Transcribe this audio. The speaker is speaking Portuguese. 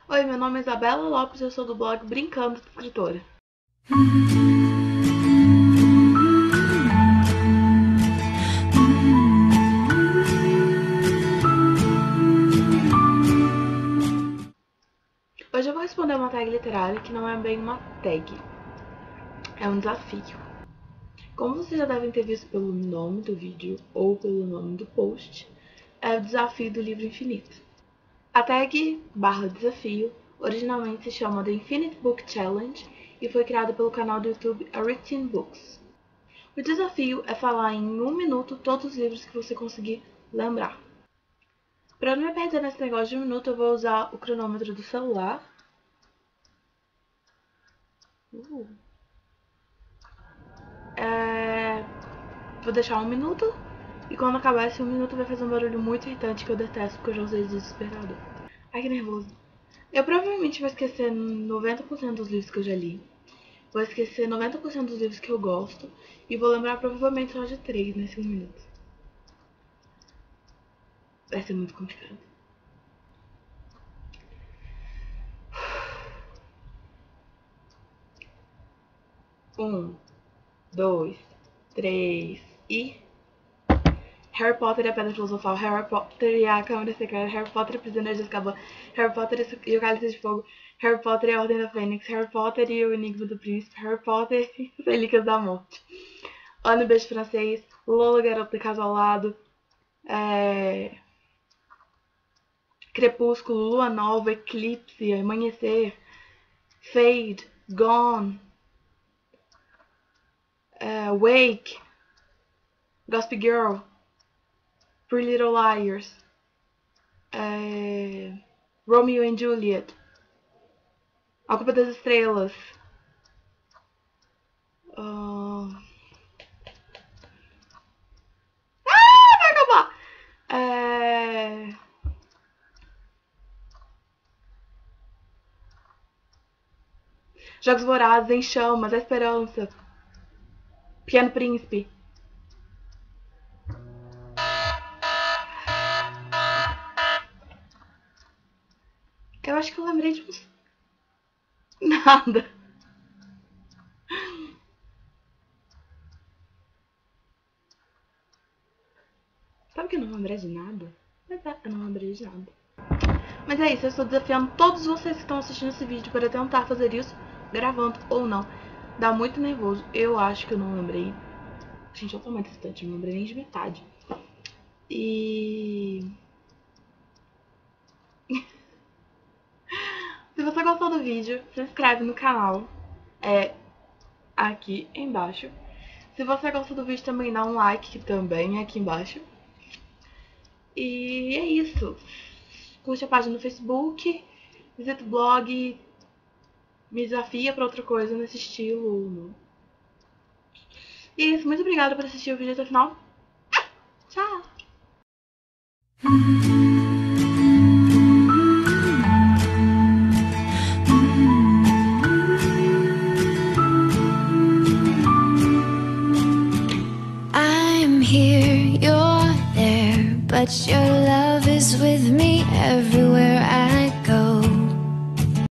Oi, meu nome é Isabela Lopes, eu sou do blog Brincando de Escritora. Hoje eu vou responder uma tag literária que não é bem uma tag, é um desafio. Como vocês já devem ter visto pelo nome do vídeo ou pelo nome do post, é o desafio do livro infinito. A tag /desafio originalmente se chama The Infinite Book Challenge e foi criada pelo canal do YouTube A Written Books. O desafio é falar em 1 minuto todos os livros que você conseguir lembrar. Para não me perder nesse negócio de 1 minuto, eu vou usar o cronômetro do celular. Vou deixar 1 minuto e quando acabar esse 1 minuto vai fazer um barulho muito irritante que eu detesto porque eu já usei desesperador. Ai, que nervoso. Eu provavelmente vou esquecer 90% dos livros que eu já li. Vou esquecer 90% dos livros que eu gosto e vou lembrar provavelmente só de 3 nesse 1 minuto. Vai ser muito complicado. 1, 2, 3 e... Harry Potter e a Pedra Filosofal, Harry Potter e a Câmara Secreta, Harry Potter e o Prisioneiro de Azkaban, Harry Potter e o Cálice de Fogo, Harry Potter e a Ordem da Fênix, Harry Potter e o Enigma do Príncipe, Harry Potter e as Relíquias da Morte, Ana e o Beijo Francês, Lola, Garota de Casalado, Crepúsculo, Lua Nova, Eclipse, Amanhecer, Fade, Gone, Wake, Gossip Girl, Pretty Little Liars, Romeo and Juliet, A Culpa das Estrelas, vai acabar! Jogos Vorazes, Em Chamas, A Esperança, Pequeno Príncipe. Eu acho que eu lembrei de uns... Nada. Sabe que eu não lembrei de nada? Mas eu não lembrei de nada. Mas é isso, eu estou desafiando todos vocês que estão assistindo esse vídeo para tentar fazer isso, gravando ou não. Dá muito nervoso. Eu acho que eu não lembrei. Gente, eu tô muito distante, eu não lembrei nem de metade. E... se você gostou do vídeo, se inscreve no canal. É aqui embaixo. Se você gostou do vídeo, também dá um like, que também é aqui embaixo. E é isso. Curte a página no Facebook, visita o blog, me desafia pra outra coisa nesse estilo. E é isso, muito obrigada por assistir o vídeo até o final. Tchau! I'm here, you're there, but your love is with me everywhere.